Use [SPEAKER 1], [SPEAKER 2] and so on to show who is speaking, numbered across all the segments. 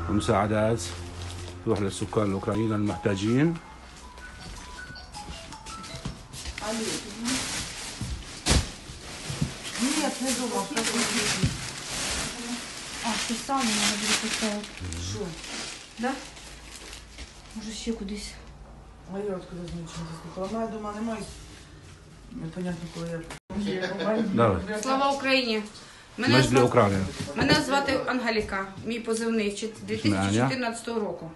[SPEAKER 1] ومساعدات تروح للسكان الأوكرانيين المحتاجين.
[SPEAKER 2] Писали, треба буде поставити.
[SPEAKER 3] Що?
[SPEAKER 2] Да? Може ще кудись.
[SPEAKER 3] А я откуда знаю, чим заступила? Моя дома немає. Непонятно, коли я.
[SPEAKER 1] Давай.
[SPEAKER 2] Слава Україні!
[SPEAKER 1] Мажлі Україна.
[SPEAKER 2] Мене звати Ангеліка, мій позивний 2014 року.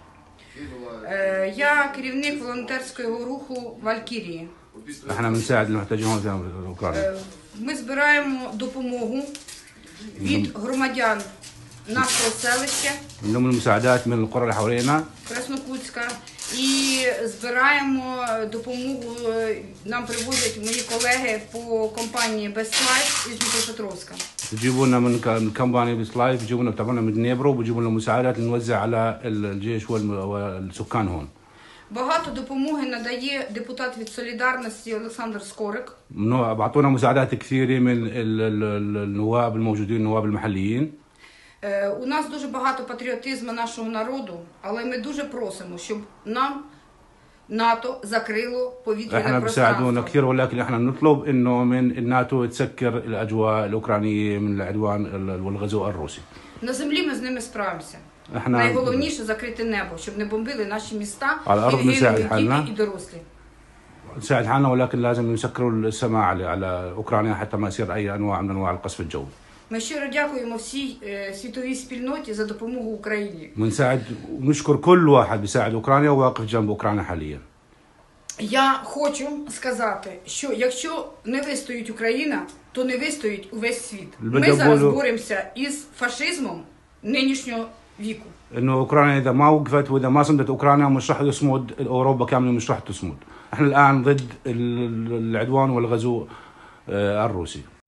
[SPEAKER 2] Я керівник волонтерського руху Валькірії.
[SPEAKER 1] احنا بنساعد المحتاجين هون في اوكرانيا.
[SPEAKER 2] Ми збираємо допомогу від громадян нашого селища
[SPEAKER 1] من ضمن المساعدات من القرى اللي حوالينا.
[SPEAKER 2] Краснокутська і збираємо допомогу. Нам привозять мої колеги по компанії Best Life із Дніпропетровська.
[SPEAKER 1] بيجيبوا لنا من كمباني بيست لايف، بيجيبوا لنا بتاعنا من دنيبرو، بيجيبوا لنا مساعدات نوزع على الجيش والسكان هون.
[SPEAKER 2] Багато допомоги надає депутат від Солідарності Олександр Скорик.
[SPEAKER 1] بعطونا مساعدات كثيره من النواب الموجودين، النواب المحليين.
[SPEAKER 2] У нас дуже багато патріотизму нашого народу, але ми дуже просимо, щоб нам НАТО закрило повітряне
[SPEAKER 1] احنا بيساعدونا
[SPEAKER 2] пространство.
[SPEAKER 1] كثير، ولكن احنا نطلب انه من الناتو تسكر الاجواء الاوكرانيه من العدوان والغزو الروسي.
[SPEAKER 2] На землі ми з ними справимося.
[SPEAKER 1] احنا
[SPEAKER 2] Найголовніше закрити небо, щоб не бомбили наші міста і
[SPEAKER 1] على الأرض نساعد
[SPEAKER 2] гинули
[SPEAKER 1] حالنا.
[SPEAKER 2] діти і дорослі.
[SPEAKER 1] نساعد حالنا، ولكن لازم يسكروا السماء على اوكرانيا حتى ما يصير اي انواع من انواع القصف الجوي.
[SPEAKER 2] Ми щиро дякуємо всій світовій спільноті за допомогу Україні.
[SPEAKER 1] بنساعد ونشكر كل واحد بيساعد اوكرانيا وواقف جنب اوكرانيا حاليا.
[SPEAKER 2] Я хочу сказати, що якщо не вистоїть Україна, то не вистоїть увесь світ. Ми зараз боремося із фашизмом нинішнього віку.
[SPEAKER 1] انه اوكرانيا اذا ما وقفت واذا ما صمدت اوكرانيا مش راح يصمد اوروبا كامله، مش راح تصمد. احنا الان ضد العدوان والغزو الروسي.